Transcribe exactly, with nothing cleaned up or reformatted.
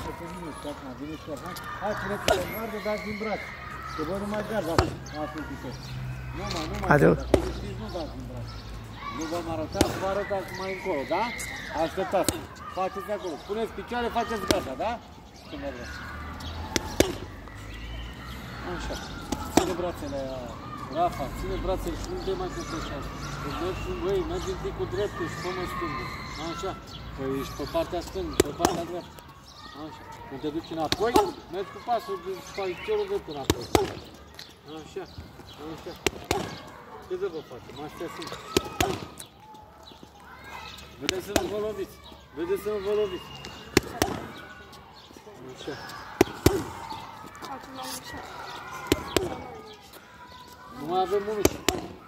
pe mine, că acum vine și acum. Hai, țineți-vă în gardă, dați din braț. Că voi nu mai dați la astea pică. Nu mai, nu mai dați, dacă știți, nu dați din braț. Nu v-am arătat, vă arătați mai încolo, da? Așteptați, faceți acolo. Puneți picioare, faceți gata, da? Când vă vreți. Așa, ține brațele aia, Rafa, ține brațele și nu te mai căsășează. Băi, mergi un pic cu dreptul și fă-mă stângă. Așa, păi ești pe partea stângă, pe partea dreaptă. Așa, când te duci înapoi, mergi cu pasul, cu piciorul drept înapoi. Așa, așa. Ce să vă facem? Astea sunt. Vedeți să nu vă loviți. Vedeți să nu vă loviți. Așa. Nu mai avem unul.